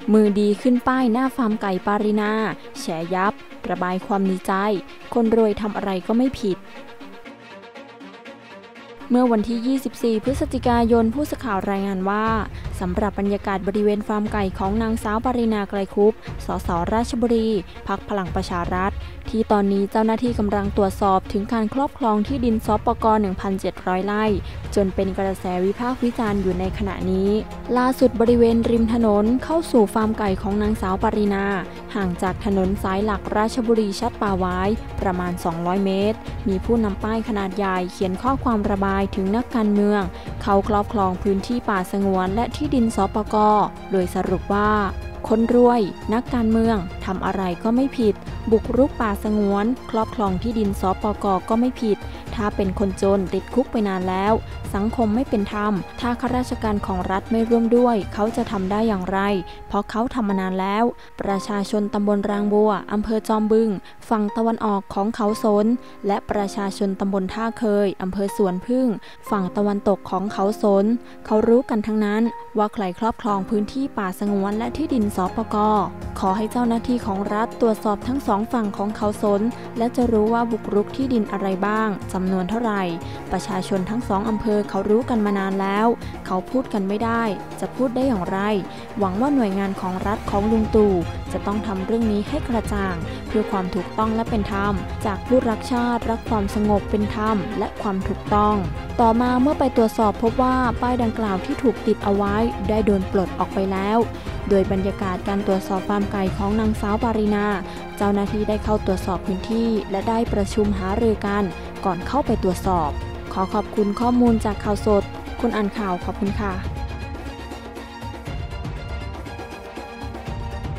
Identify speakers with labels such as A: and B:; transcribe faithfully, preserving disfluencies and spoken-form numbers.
A: มือดีขึ้นป้ายหน้าฟาร์มไก่ปารินาแฉยับระบายความในใจคนรวยทำอะไรก็ไม่ผิดเมื่อวันที่ ยี่สิบสี่ พฤศจิกายนผู้สื่อข่าวรายงานว่าสำหรับบรรยากาศบริเวณฟาร์มไก่ของนางสาวปารินาไกรคุปสสราชบุรีพรรคพลังประชารัฐที่ตอนนี้เจ้าหน้าที่กำลังตรวจสอบถึงการครอบครองที่ดินสปก หนึ่งพันเจ็ดร้อย ไร่จนเป็นกระแสวิพากษ์วิจารณ์อยู่ในขณะนี้ล่าสุดบริเวณริมถนนเข้าสู่ฟาร์มไก่ของนางสาวปารินาห่างจากถนนสายหลักราชบุรีชัดป่าไว้ประมาณสองร้อยเมตรมีผู้นำป้ายขนาดใหญ่เขียนข้อความระบายถึงนักการเมืองเขาครอบครองพื้นที่ป่าสงวนและที่ดินสปก.โดยสรุปว่าคนรวยนักการเมืองทำอะไรก็ไม่ผิดบุกรุกป่าสงวนครอบครองที่ดินสปก.ก็ไม่ผิดถ้าเป็นคนจนติดคุกไปนานแล้วสังคมไม่เป็นธรรมถ้าข้าราชการของรัฐไม่ร่วมด้วยเขาจะทำได้อย่างไรเพราะเขาทำมานานแล้วประชาชนตำบลรางบัวอำเภอจอมบึงฝั่งตะวันออกของเขาสนและประชาชนตำบลท่าเคยอำเภอสวนพึ่งฝั่งตะวันตกของเขาสนเขารู้กันทั้งนั้นว่าใครครอบครองพื้นที่ป่าสงวนและที่ดินสปก.ขอให้เจ้าหน้าที่ของรัฐตรวจสอบทั้งสองฝั่งของเขาสนและจะรู้ว่าบุกรุกที่ดินอะไรบ้างจำนวนเท่าไหร่ประชาชนทั้งสองอำเภอเขารู้กันมานานแล้วเขาพูดกันไม่ได้จะพูดได้อย่างไรหวังว่าหน่วยงานของรัฐของลุงตู่จะต้องทำเรื่องนี้ให้กระจ่างเพื่อความถูกต้องและเป็นธรรมจากผู้รักชาติรักความสงบเป็นธรรมและความถูกต้องต่อมาเมื่อไปตรวจสอบพบว่าป้ายดังกล่าวที่ถูกติดเอาไว้ได้โดนปลดออกไปแล้วโดยบรรยากาศการตรวจสอบฟาร์มไก่ของนางสาวปารินาเจ้าหน้าที่ได้เข้าตรวจสอบพื้นที่และได้ประชุมหารือกันก่อนเข้าไปตรวจสอบขอขอบคุณข้อมูลจากข่าวสดคุณอ่านข่าวขอบคุณค่ะ